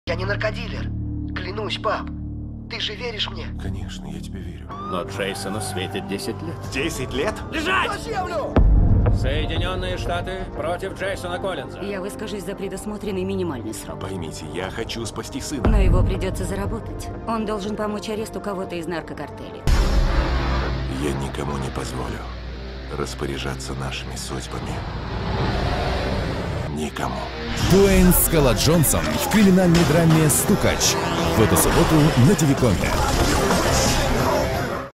Я не наркодилер. Клянусь, пап. Ты же веришь мне? Конечно, я тебе верю. Но Джейсону светит 10 лет. 10 лет? Лежать! На землю! Соединенные Штаты против Джейсона Коллинза. Я выскажусь за предусмотренный минимальный срок. Поймите, я хочу спасти сына. Но его придется заработать. Он должен помочь аресту кого-то из наркокартелей. Я никому не позволю распоряжаться нашими судьбами. Никому. Дуэйн Скала Джонсон в криминальной драме «Стукач». В эту субботу на Телекоме.